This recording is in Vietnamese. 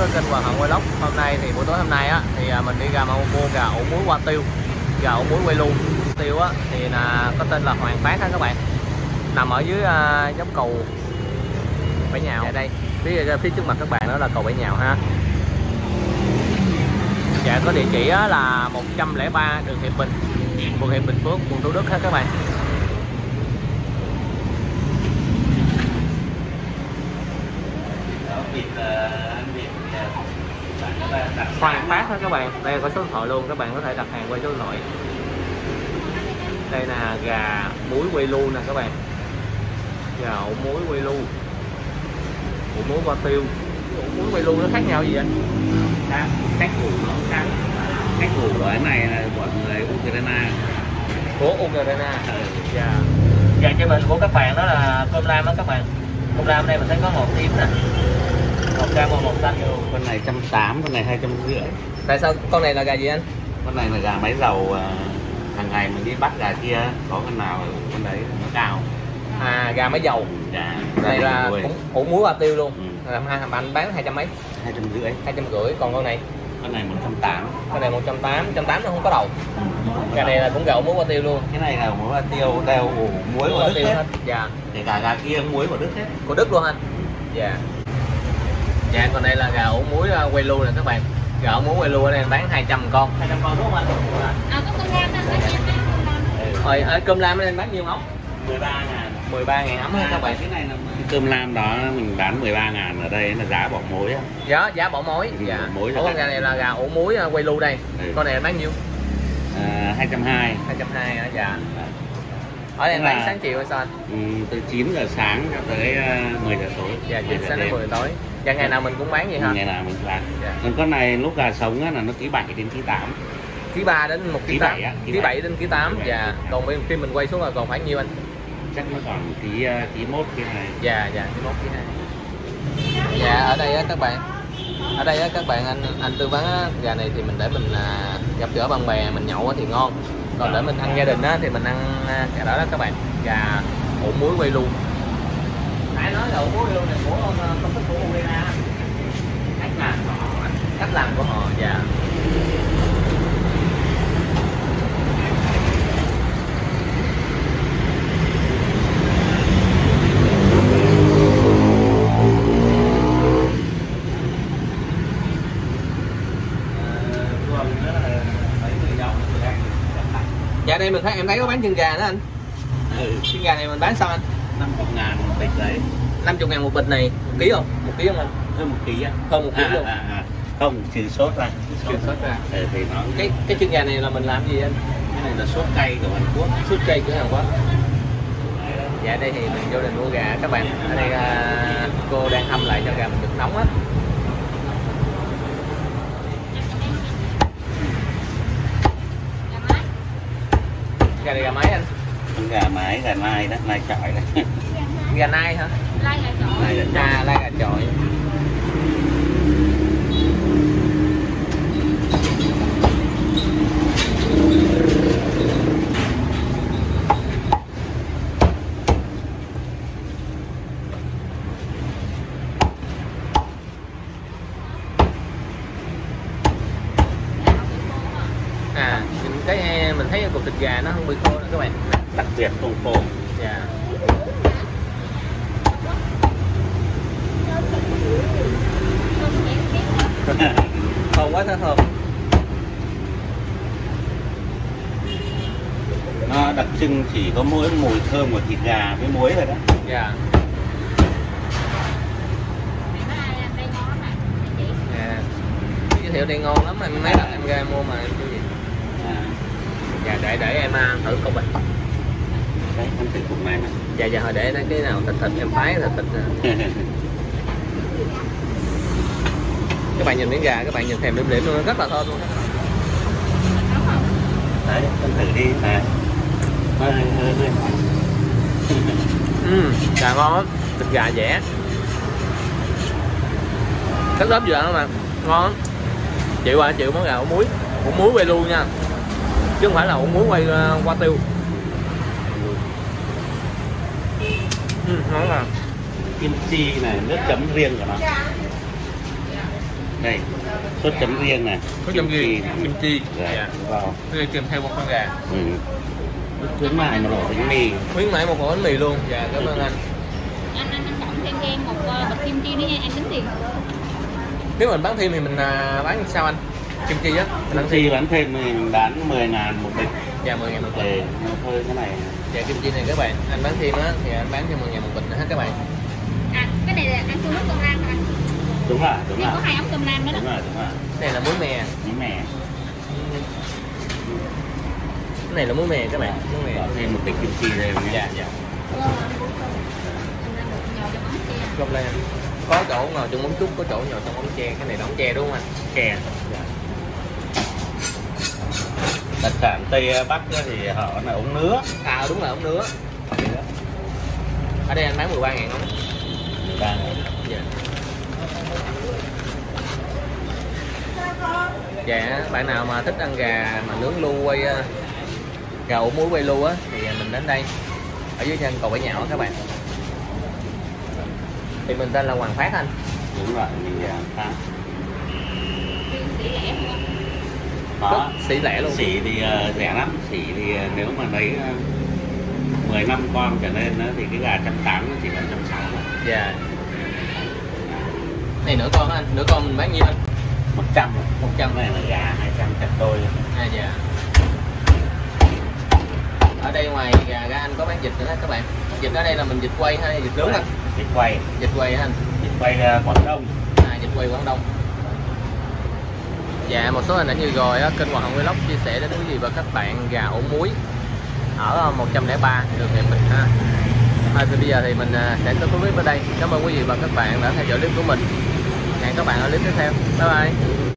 kênh Hoàng Hận Vlog. Hôm nay thì buổi tối hôm nay á thì mình đi ra mua gà ổ muối Hoa Tiêu, gà ổ muối quay luôn. Tiêu á thì là có tên là Hoàng Phát á các bạn, nằm ở dưới dốc cầu Bãi Nhào. Ở đây phía trước mặt các bạn đó là cầu Bãi Nhào ha. Dạ, có địa chỉ á là 103 đường Hiệp Bình, phường Hiệp Bình Phước, quận Thủ Đức hết các bạn. Hoàng Phát đó các bạn, đây có số điện thoại luôn, các bạn có thể đặt hàng qua số điện thoại. Đây là gà muối quay lu nè các bạn, gà ổ muối quay lu, ổ muối Hoa Tiêu. Ổ muối quay lu nó khác nhau gì anh? Cách ủ nó khác. Cách ủ của cái này là bọn người Ukraine. Của Ukraine. Dạ. Gà cho mình của các bạn đó là cơm lam đó các bạn. Cơm lam đây mình thấy có màu tím nè, màu cam và màu xanh. Con này 180, con này 250. Tại sao con này là gà gì anh? Con này là gà máy dầu, hàng ngày mình đi bắt gà kia có con nào con đấy nó cao. À, gà máy dầu. Dạ. Này là cũng ổ muối Hoa Tiêu luôn. Ừ. Anh bán 200 mấy? 250. 250. Còn con này? Con này 180. Con này 180, 180 nó không có đầu. Gà này là cũng gà ổ muối Hoa Tiêu luôn. Cái này là muối Hoa Tiêu, đều ủ muối của Đức hết. Dạ. Kể cả gà kia muối của Đức hết. Của Đức luôn anh. Dạ. Dạ, còn đây là gà ổ muối quay lu nè các bạn. Gà ổ muối quay lu ở đây bán 200 con. 200 con đúng không anh? Có cơm lam đó, Ở cơm lam ở đây bán nhiêu ống? 13.000. 13.000 ống ha các bạn. Cái này là cơm lam đó mình bán 13.000, ở đây là giá bỏ mối á. Giá bỏ mối. Dạ. Mối. Con gà này là gà ổ muối quay lu đây. Ừ. Con này là bán nhiêu? 220. 220 hả? Dạ. Ở đây bán sáng chiều hay sao anh? Từ 9 giờ sáng cho tới 10 giờ tối. Dạ, 9 sáng đến 10 giờ tối. Dạ, ngày nào mình cũng bán vậy hả? Ngày nào mình bán. Dạ. Còn con này lúc gà sống á là nó ký 7 đến ký 8. Ký 3 đến 1 ký 8. Ký 7 đến ký 8. Dạ. Còn khi mình quay xuống là còn khoảng nhiêu anh? Chắc nó còn ký 1 ký 2. Dạ, ký 1 ký 2. Dạ, ở đây á các bạn. Ở đây á các bạn, anh tư vấn á, gà này thì mình để mình gặp gỡ bạn bè mình nhậu thì ngon. Còn để mình ăn gia đình á thì mình ăn cái đó các bạn, gà ổ muối quay lu. Nãy nói là ổ muối quay lu này của công thức của Ukraine. Cách làm của họ. Dạ. Dạ, đây mình thấy em thấy có bán chân gà đó anh. Chân gà này mình bán sao anh? 50.000 một bịch đấy. 50.000 một bịch này. 1 ký không? 1 ký không anh? Hơn 1 ký á. Hơn 1 ký luôn. Không, trừ sốt ra. Trừ sốt ra. Thì nó cái chân gà này là mình làm gì anh? Cái này là sốt cay của Hàn Quốc. Sốt cay của Hàn Quốc. Dạ, đây thì mình vô đình mua gà các bạn. Ở đây cô đang hâm lại cho gà mình được nóng á. Gà này gà mái anh? Gà mái, gà nai đó, nai chọi đó. Gà nai hả? lai gà chọi. Lai gà chọi. Cái mình thấy cục thịt gà nó không bị khô nữa các bạn. Đặc biệt không khô. Dạ. Thơm quá, thơm. Nó đặc trưng chỉ có mỗi mùi thơm của thịt gà với muối rồi đó. Dạ. Giới thiệu đây ngon lắm, em mấy lần em ra mua mà em chưa gì. Dạ, để em thử không bình. Đấy, em thử cục này nè. Dạ, hồi để cái nào thịt em phái thịt. Các bạn nhìn miếng gà, các bạn nhìn thèm điểm luôn, rất là thơm luôn. Đấy, em thử đi nè. Gà ngon lắm, thịt gà dẻ. Rất lớp vừa mà ngon lắm. Chịu món gà ổ muối quay luôn nha, chứ không phải là ổ muối quay Hoa Tiêu. Ngon à. Kim chi này, nước chấm riêng của nó. Đây, sốt chấm riêng này. Có trong gì? Kim chi. Dạ. Dạ. Vào. Cái kèm theo một con gà. Ừ. Khuyến mại một ổ bánh mì. Khuyến mãi một ổ bánh mì luôn. Dạ, cảm ơn anh. Anh cộng thêm cho em một bịch kim chi nữa nha, em tính tiền. Nếu mình bán thêm thì mình bán sao anh? Kim chi á? Bánh chi bán thêm mình bán 10.000 một bịch. Dạ 10.000 một bịch. Để thôi cái này. Dạ kim chi này các bạn, anh bán thêm á thì anh bán cho 10.000 một bịch nữa hết các bạn. À, cái này là ăn cơm nước con ram hả anh? Đúng rồi, đúng Em rồi. có 2 ống cơm ram đó đó. Đúng rồi, đúng rồi. Cái này là muối mè. Muối mè. Cái này là muối mè các bạn, muối mè. Bỏ thêm một bịch kim chi đây nhé. Dạ dạ. Nhồi cho mắm kia. Không lên. Có chỗ ngồi trong móng trúc, có chỗ ngồi trong ống tre, cái này là ống tre đúng không anh? Chè. Dạ. Đặc sản Tây Bắc thì họ là ống nứa. À đúng là ống nứa. Ở đây anh bán 13.000 không? 13.000. Dạ. Dạ, bạn nào mà thích ăn gà mà nướng lu quay gà ủ muối quay lu á thì mình đến đây ở dưới chân cầu Bãi Nhạo các bạn. Thì mình tên là Hoàng Phát anh. Đúng rồi, mình khám. Tỷ lẻ không anh? Đó. Xỉ lẻ luôn. Xỉ thì rẻ lắm. Xỉ thì nếu mà lấy 10 năm con trở lên đó, thì cái gà 180 chỉ cần 160 thôi. Dạ. Này nửa con á anh, nửa con mình bán nhiêu anh? 100. 100. Cái này là gà 200 chặt đôi. À dạ. Ở đây ngoài gà ra anh có bán vịt nữa đó các bạn. Vịt ở đây là mình vịt quay hay vịt nướng anh? Vịt quay. Vịt quay hả anh? Vịt quay Quảng Đông. À, vịt quay Quảng Đông. Dạ, một số hình ảnh như rồi á, kênh Hoàng Hồng Vlog chia sẻ đến quý vị và các bạn gà ủ muối ở 103 đường Hiệp Bình ha. Thì bây giờ thì mình sẽ kết thúc clip ở đây. Cảm ơn quý vị và các bạn đã theo dõi clip của mình. Hẹn các bạn ở clip tiếp theo. Bye bye.